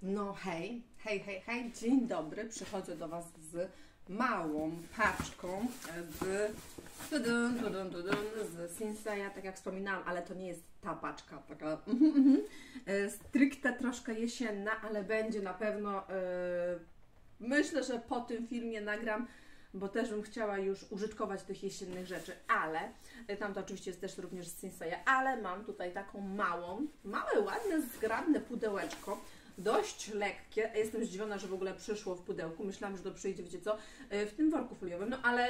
No hej, dzień dobry, przychodzę do Was z małą paczką z Sinseya, tak jak wspominałam, ale to nie jest ta paczka, taka stricte troszkę jesienna, ale będzie na pewno, myślę, że po tym filmie nagram, bo też bym chciała już użytkować tych jesiennych rzeczy, ale tam to oczywiście jest też również z Sinseya, ale mam tutaj taką małe, ładne, zgrabne pudełeczko, dość lekkie. Jestem zdziwiona, że w ogóle przyszło w pudełku. Myślałam, że to przyjdzie, wiecie co, w tym worku foliowym, no ale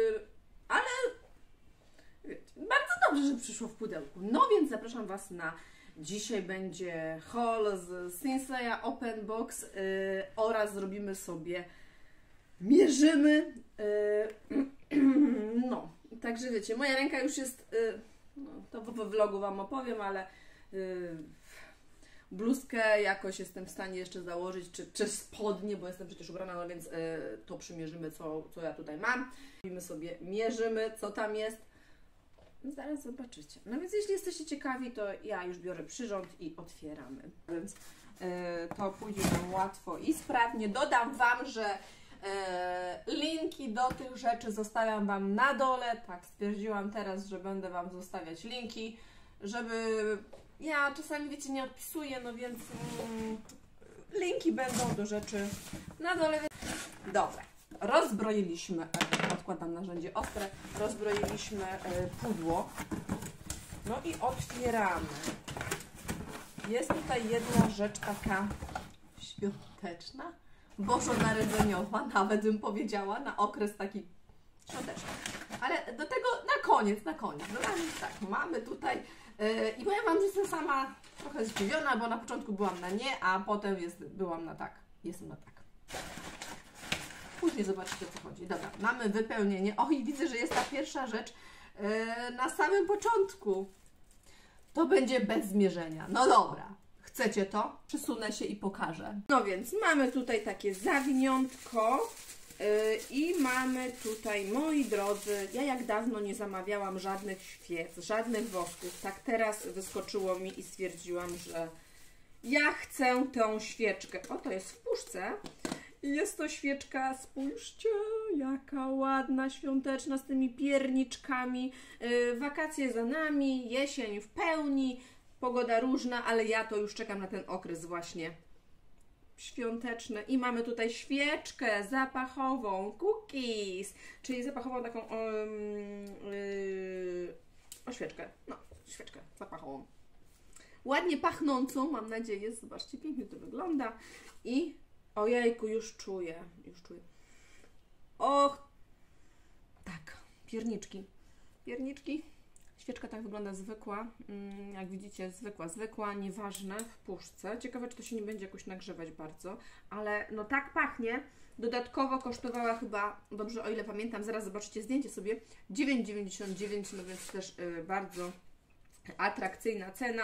bardzo dobrze, że przyszło w pudełku. No więc zapraszam Was na dzisiaj będzie haul z Sinseya Open Box oraz zrobimy sobie, mierzymy. No, także wiecie, moja ręka już jest, no, to we vlogu Wam opowiem, ale bluzkę jakoś jestem w stanie jeszcze założyć, czy spodnie, bo jestem przecież ubrana, no więc to przymierzymy, co ja tutaj mam. Robimy sobie, mierzymy, co tam jest. No zaraz zobaczycie. No więc jeśli jesteście ciekawi, to ja już biorę przyrząd i otwieramy. Więc to pójdzie nam łatwo i sprawnie. Dodam Wam, że linki do tych rzeczy zostawiam Wam na dole. Tak, stwierdziłam teraz, że będę Wam zostawiać linki, żeby... Ja czasami, wiecie, nie odpisuję, no więc linki będą do rzeczy na dole. Dobra, rozbroiliśmy, odkładam narzędzie ostre, rozbroiliśmy pudło. No i otwieramy. Jest tutaj jedna rzecz taka świąteczna, bożonarodzeniowa, nawet bym powiedziała, na okres taki świąteczny. Ale do tego na koniec. No tak, mamy tutaj i powiem Wam, że jestem sama trochę zdziwiona, bo na początku byłam na nie, a potem byłam na tak. Jestem na tak. Później zobaczycie, o co chodzi. Dobra, mamy wypełnienie. O, i widzę, że jest ta pierwsza rzecz na samym początku. To będzie bez zmierzenia. No dobra. Chcecie to? Przesunę się i pokażę. No więc mamy tutaj takie zawiniątko. I mamy tutaj, moi drodzy, ja jak dawno nie zamawiałam żadnych świec, żadnych wosków, tak teraz wyskoczyło mi i stwierdziłam, że ja chcę tę świeczkę. O, to jest w puszce. I jest to świeczka, spójrzcie, jaka ładna, świąteczna, z tymi pierniczkami. Wakacje za nami, jesień w pełni, pogoda różna, ale ja to już czekam na ten okres właśnie świąteczne. I mamy tutaj świeczkę zapachową, cookies, czyli zapachową taką świeczkę, no, świeczkę zapachową. Ładnie pachnącą, mam nadzieję, zobaczcie, pięknie to wygląda i ojejku, już czuję. Och, tak, pierniczki. Świeczka tak wygląda zwykła, jak widzicie, zwykła, nieważne, w puszce. Ciekawe, czy to się nie będzie jakoś nagrzewać bardzo, ale no tak pachnie. Dodatkowo kosztowała chyba, dobrze o ile pamiętam, zaraz zobaczycie zdjęcie sobie, 9,99, no więc też bardzo atrakcyjna cena.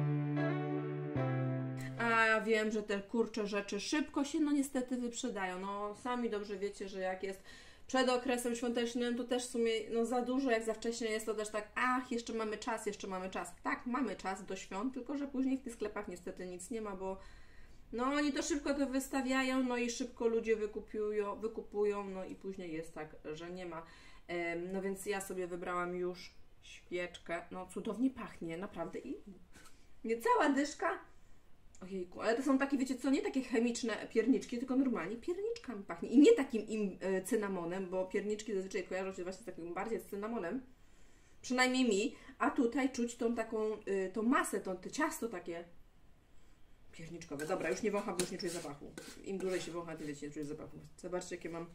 A ja wiem, że te kurcze rzeczy szybko się no niestety wyprzedają. No sami dobrze wiecie, że jak jest przed okresem świątecznym, to też w sumie no za dużo, jak za wcześnie jest to też tak, jeszcze mamy czas. Tak, mamy czas do świąt, tylko że później w tych sklepach niestety nic nie ma, bo no oni to szybko to wystawiają, no i szybko ludzie wykupują, no i później jest tak, że nie ma. No więc ja sobie wybrałam już świeczkę, no cudownie pachnie, naprawdę i niecała dyszka. Ojejku, ale to są takie, wiecie co, nie takie chemiczne pierniczki, tylko normalnie pierniczkami pachnie. I nie takim cynamonem, bo pierniczki zazwyczaj kojarzą się właśnie z takim bardziej z cynamonem. Przynajmniej mi. A tutaj czuć tą taką, tą masę, to ciasto takie pierniczkowe. Dobra, już nie wącham, bo już nie czuję zapachu. Im dłużej się wącha, tym więcej nie czuję zapachu. Zobaczcie, jakie mam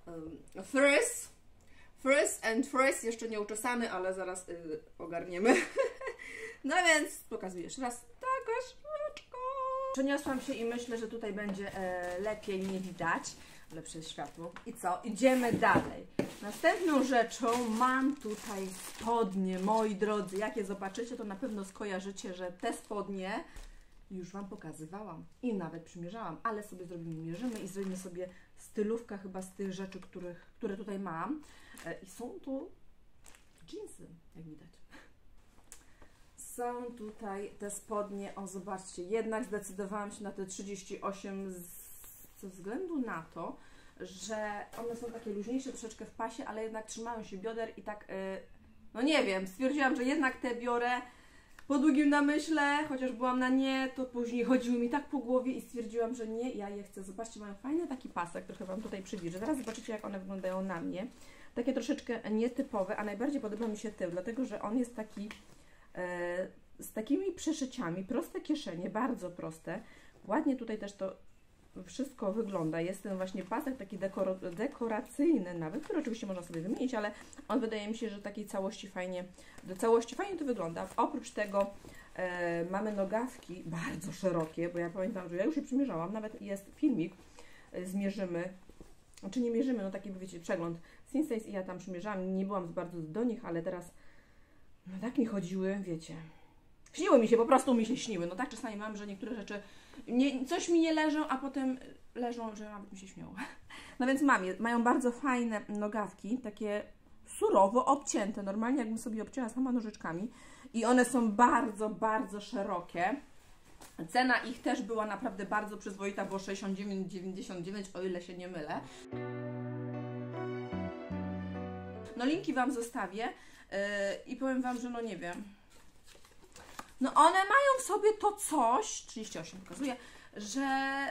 frizz. Jeszcze nie uczesany, ale zaraz ogarniemy. No więc pokazuję jeszcze raz. Taka świeczka. Przeniosłam się i myślę, że tutaj będzie lepiej nie widać, lepsze światło. I co? Idziemy dalej. Następną rzeczą mam tutaj spodnie, moi drodzy. Jak je zobaczycie, to na pewno skojarzycie, że te spodnie już Wam pokazywałam i nawet przymierzałam, ale sobie mierzymy i zrobimy sobie stylówkę chyba z tych rzeczy, które tutaj mam. I są tu dżinsy, jak widać. są tutaj te spodnie, o zobaczcie, jednak zdecydowałam się na te 38 ze względu na to, że one są takie luźniejsze troszeczkę w pasie, ale jednak trzymają się bioder i tak, no nie wiem, stwierdziłam, że jednak te biorę po długim namyśle, chociaż byłam na nie, to później chodziły mi tak po głowie i stwierdziłam, że nie, ja je chcę. Zobaczcie, mają fajny taki pasek, trochę Wam tutaj przybliżę. Zaraz zobaczycie, jak one wyglądają na mnie. Takie troszeczkę nietypowe, a najbardziej podoba mi się tył, dlatego że on jest taki z takimi przeszyciami, proste kieszenie, bardzo proste. Ładnie tutaj też to wszystko wygląda. Jest ten właśnie pasek taki dekoracyjny nawet, który oczywiście można sobie wymienić, ale on wydaje mi się, że takiej całości fajnie, do całości fajnie to wygląda. Oprócz tego mamy nogawki bardzo szerokie, bo ja pamiętam, że ja już je przymierzałam, nawet jest filmik, zmierzymy, czy nie mierzymy, no taki, wiecie, przegląd Sinsace i ja tam przymierzałam, nie byłam bardzo do nich, ale teraz no tak mi chodziły, wiecie, śniły mi się, po prostu mi się śniły. No tak czasami mam, że niektóre rzeczy, coś mi nie leżą, a potem leżą, że nawet mi się śmiało. No więc mają bardzo fajne nogawki, takie surowo obcięte, normalnie jakbym sobie obcięła sama nożyczkami. I one są bardzo, bardzo szerokie. Cena ich też była naprawdę bardzo przyzwoita, bo 69,99, o ile się nie mylę. No linki Wam zostawię i powiem Wam, że no nie wiem. No one mają w sobie to coś, 38 pokazuje, że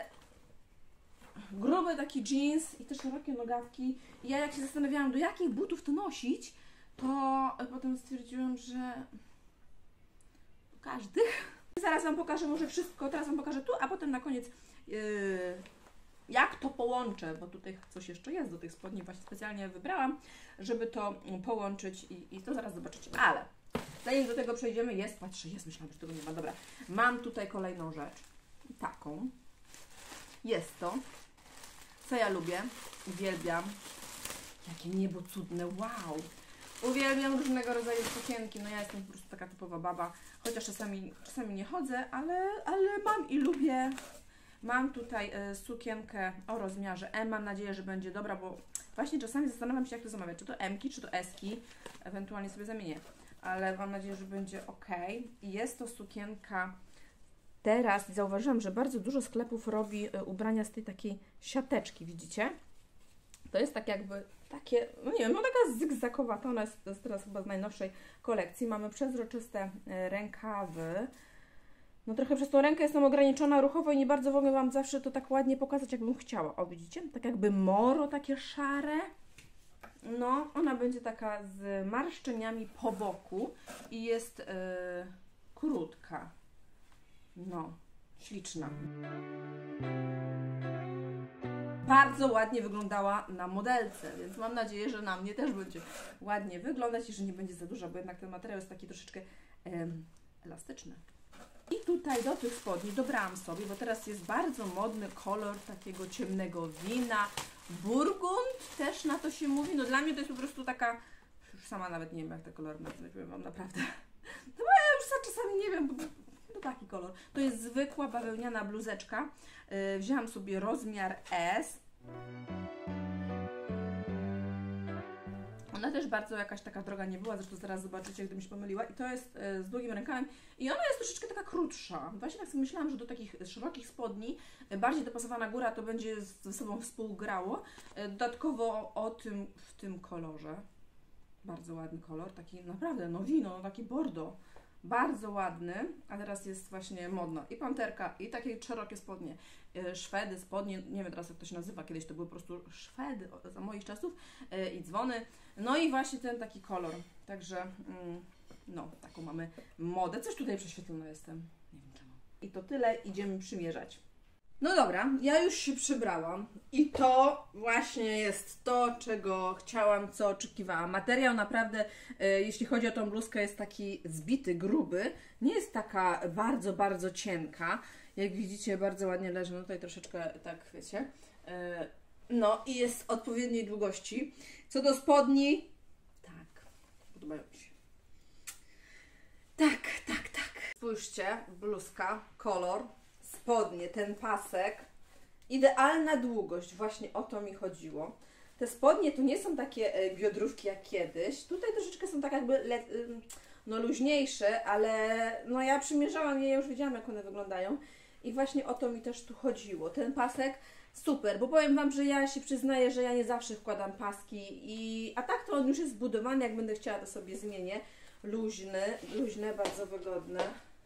gruby taki jeans i te szerokie nogawki. I ja jak się zastanawiałam, do jakich butów to nosić, to potem stwierdziłam, że do każdych. Zaraz Wam pokażę może wszystko, teraz Wam pokażę tu, a potem na koniec jak to połączę, bo tutaj coś jeszcze jest do tych spodni, właśnie specjalnie wybrałam, żeby to połączyć i to zaraz zobaczycie, ale zanim do tego przejdziemy, patrzę, myślałam, że tego nie ma, dobra, mam tutaj kolejną rzecz, taką, jest to, co ja lubię, uwielbiam, jakie niebo cudne, wow, uwielbiam różnego rodzaju sukienki, no ja jestem po prostu taka typowa baba, chociaż czasami nie chodzę, ale mam i lubię. Mam tutaj sukienkę o rozmiarze M, mam nadzieję, że będzie dobra, bo właśnie czasami zastanawiam się, jak to zamawiać, czy to M-ki, czy to S-ki, ewentualnie sobie zamienię, ale mam nadzieję, że będzie ok. I jest to sukienka, teraz zauważyłam, że bardzo dużo sklepów robi ubrania z tej takiej siateczki, widzicie? To jest tak jakby takie, no nie wiem, no taka zygzakowata, ona jest teraz chyba z najnowszej kolekcji, mamy przezroczyste rękawy. No trochę przez tą rękę jestem ograniczona ruchowo i nie bardzo mogę Wam zawsze to tak ładnie pokazać, jakbym chciała. O, widzicie? Tak jakby moro takie szare. No, ona będzie taka z marszczeniami po boku i jest krótka. No, śliczna. Bardzo ładnie wyglądała na modelce, więc mam nadzieję, że na mnie też będzie ładnie wyglądać i że nie będzie za duża, bo jednak ten materiał jest taki troszeczkę elastyczny. I tutaj do tych spodni dobrałam sobie, bo teraz jest bardzo modny kolor takiego ciemnego wina. Burgund też na to się mówi. No dla mnie to jest po prostu taka, już sama nawet nie wiem, jak te kolory nazwać, powiem Wam naprawdę. No ja już czasami nie wiem, to taki kolor. To jest zwykła bawełniana bluzeczka. Wzięłam sobie rozmiar S. Ona też bardzo jakaś taka droga nie była, zresztą zaraz zobaczycie, gdybym się pomyliła. I to jest z długim rękawem i ona jest troszeczkę taka krótsza. Właśnie tak sobie myślałam, że do takich szerokich spodni bardziej dopasowana góra to będzie ze sobą współgrało. Dodatkowo w tym kolorze, bardzo ładny kolor, taki naprawdę no wino, taki bordo. Bardzo ładny, a teraz jest właśnie modna i panterka, i takie szerokie spodnie, szwedy, spodnie, nie wiem teraz jak to się nazywa, kiedyś to były po prostu szwedy za moich czasów i dzwony, no i właśnie ten taki kolor, także no taką mamy modę, coś tutaj prześwietlona jestem, nie wiem czemu. I to tyle, idziemy przymierzać. No dobra, ja już się przybrałam i to właśnie jest to, czego chciałam, co oczekiwałam. Materiał naprawdę, jeśli chodzi o tą bluzkę, jest taki zbity, gruby. Nie jest taka bardzo, bardzo cienka. Jak widzicie, bardzo ładnie leży. No tutaj troszeczkę, tak wiecie. No i jest odpowiedniej długości. Co do spodni, tak, podobają mi się. Tak. Spójrzcie, bluzka, kolor. Spodnie, ten pasek, idealna długość, właśnie o to mi chodziło. Te spodnie to nie są takie biodrówki jak kiedyś, tutaj troszeczkę są tak jakby no luźniejsze, ale no ja przymierzałam je, ja już wiedziałam, jak one wyglądają i właśnie o to mi też tu chodziło. Ten pasek super, bo powiem Wam, że ja się przyznaję, że ja nie zawsze wkładam paski, a tak to on już jest zbudowany, jak będę chciała, to sobie zmienię. Luźne, bardzo wygodne.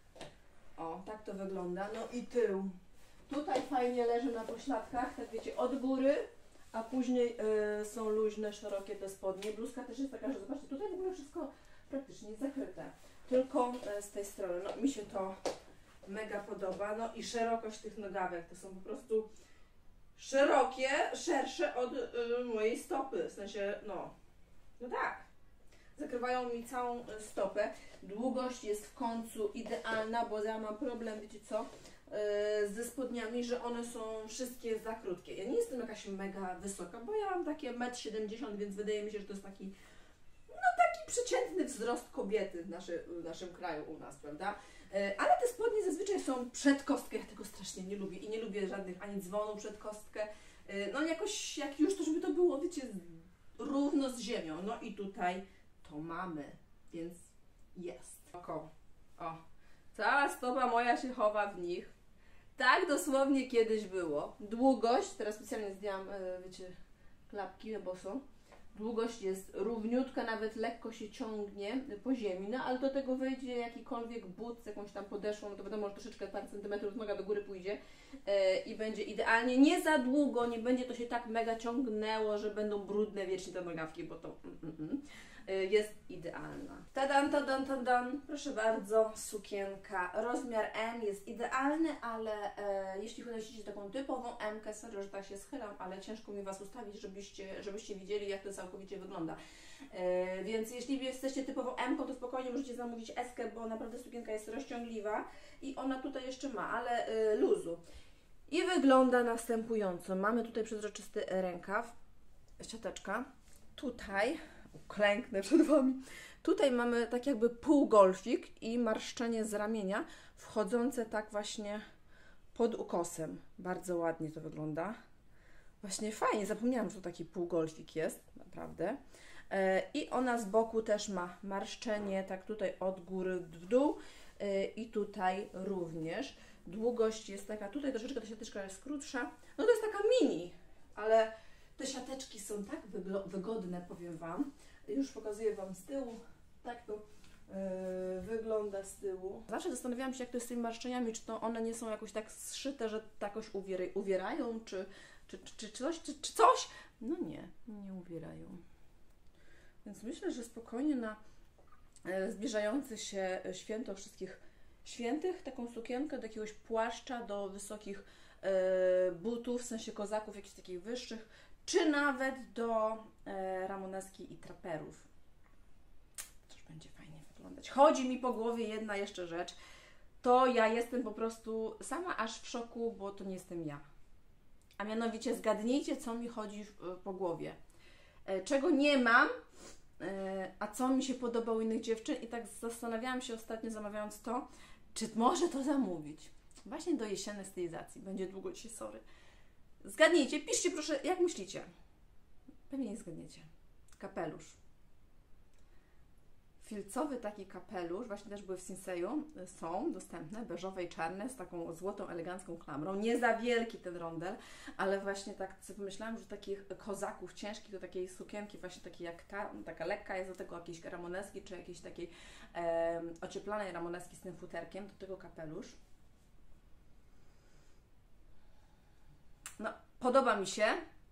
O, tak to wygląda. No i tył. Tutaj fajnie leży na pośladkach, tak wiecie, od góry, a później są luźne, szerokie te spodnie. Bluzka też jest taka, że zobaczcie, tutaj w ogóle wszystko praktycznie jest zakryte. Tylko z tej strony. No mi się to mega podoba. No i szerokość tych nogawek. To są po prostu szerokie, szersze od mojej stopy. W sensie, no tak. Zakrywają mi całą stopę. Długość jest w końcu idealna, bo ja mam problem, wiecie co, ze spodniami, że one są wszystkie za krótkie. Ja nie jestem jakaś mega wysoka, bo ja mam takie 1,70 m, więc wydaje mi się, że to jest taki, taki przeciętny wzrost kobiety w naszym kraju u nas, prawda? Ale te spodnie zazwyczaj są przed kostkę, ja tego strasznie nie lubię i nie lubię żadnych ani dzwonu przed kostkę. No jakoś, jak już to, żeby to było, wiecie, równo z ziemią. No i tutaj to mamy, więc jest. O, cała stopa moja się chowa w nich. Tak dosłownie kiedyś było. Długość, teraz specjalnie zdjęłam, wiecie, klapki, bo są. Długość jest równiutka, nawet lekko się ciągnie po ziemi, no ale do tego wejdzie jakikolwiek but z jakąś tam podeszłą, no to wiadomo, że troszeczkę parę centymetrów noga do góry pójdzie i będzie idealnie. Nie za długo, nie będzie to się tak mega ciągnęło, że będą brudne wiecznie te nogawki, bo to jest idealna. Tadan, tadan, tadan. Proszę bardzo, sukienka. Rozmiar M jest idealny, ale jeśli nosicie taką typową M-kę, sorry, że tak się schylam, ale ciężko mi Was ustawić, żebyście widzieli, jak to całkowicie wygląda. Więc jeśli jesteście typową M-ką, to spokojnie możecie zamówić S-kę, bo naprawdę sukienka jest rozciągliwa i ona tutaj jeszcze ma, ale luzu. I wygląda następująco. Mamy tutaj przezroczysty rękaw, siateczka. Tutaj klęknę przed Wami. Tutaj mamy tak jakby półgolfik i marszczenie z ramienia wchodzące tak właśnie pod ukosem. Bardzo ładnie to wygląda. Właśnie fajnie, zapomniałam, że to taki półgolfik jest, naprawdę. I ona z boku też ma marszczenie, tak tutaj od góry w dół i tutaj również. Długość jest taka, tutaj troszeczkę ta siateczka jest krótsza. No to jest taka mini, ale te siateczki są tak wygodne, powiem Wam. Już pokazuję Wam z tyłu. Tak to wygląda z tyłu. Zawsze zastanawiałam się, jak to jest z tymi marszczeniami, czy to one nie są jakoś tak zszyte, że jakoś uwierają, czy coś. No nie uwierają. Więc myślę, że spokojnie na zbliżające się święto wszystkich świętych, taką sukienkę do jakiegoś płaszcza, do wysokich butów, w sensie kozaków, jakichś takich wyższych, czy nawet do ramoneski i traperów. Też będzie fajnie wyglądać. Chodzi mi po głowie jedna jeszcze rzecz. To ja jestem po prostu sama aż w szoku, bo to nie jestem ja. A mianowicie zgadnijcie, co mi chodzi po głowie. Czego nie mam, a co mi się podoba u innych dziewczyn i tak zastanawiałam się ostatnio, zamawiając to, czy może to zamówić. Właśnie do jesiennej stylizacji. Będzie długo dzisiaj, sorry. Zgadnijcie, piszcie proszę, jak myślicie. Pewnie nie zgadniecie. Kapelusz. Filcowy taki kapelusz, właśnie też były w Sinseju, są dostępne, beżowe i czarne, z taką złotą, elegancką klamrą. Nie za wielki ten rondel, ale właśnie tak sobie pomyślałam, że takich kozaków ciężkich do takiej sukienki, właśnie takiej jak ta, taka lekka, jest do tego jakieś ramoneski, czy jakiejś takiej ocieplanej ramoneski z tym futerkiem, do tego kapelusz. No, podoba mi się.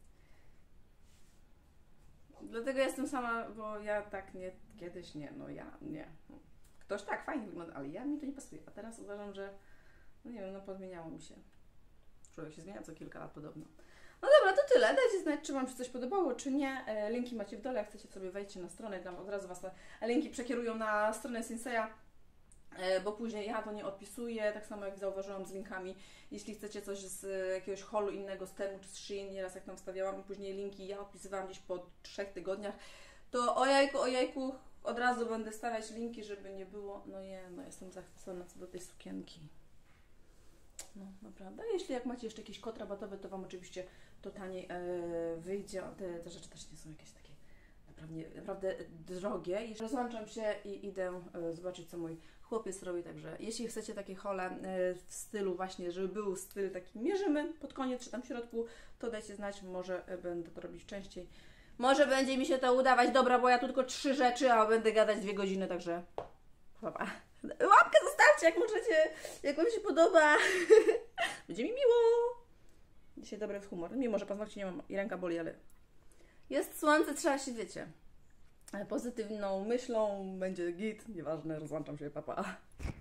Dlatego jestem sama, bo ja tak nie, kiedyś nie, no ja nie. Ktoś tak fajnie wygląda, ale mi to nie pasuje. A teraz uważam, że, no nie wiem, no podmieniało mi się. Człowiek się zmienia co kilka lat podobno. No dobra, to tyle. Dajcie znać, czy Wam się coś podobało, czy nie. Linki macie w dole, jak chcecie sobie wejdźcie na stronę, tam od razu Was te linki przekierują na stronę Sinseya, bo później ja to nie odpisuję, tak samo jak zauważyłam z linkami. Jeśli chcecie coś z jakiegoś holu innego, z Temu czy z Shein, nieraz jak tam wstawiałam i później linki ja odpisywałam gdzieś po 3 tygodniach, to ojejku, od razu będę stawiać linki, żeby nie było, no jestem zachwycona co do tej sukienki. No naprawdę, jeśli jak macie jeszcze jakiś kod rabatowy, to Wam oczywiście to taniej wyjdzie, te rzeczy też nie są jakieś takie naprawdę drogie. Rozłączam się i idę zobaczyć, co mój chłopiec robi, także jeśli chcecie takie hole w stylu właśnie, żeby był styl taki mierzymy pod koniec, czy tam w środku, to dajcie znać, może będę to robić częściej. Może będzie mi się to udawać, dobra, bo ja tu tylko 3 rzeczy, a będę gadać 2 godziny, także pa. Łapkę zostawcie, jak możecie, jak Wam się podoba. Będzie mi miło. Dzisiaj dobry humor, mimo że paznokci nie mam i ręka boli, ale jest słońce, trzeba się, wiecie, pozytywną myślą, będzie git, nieważne, rozłączam się, pa.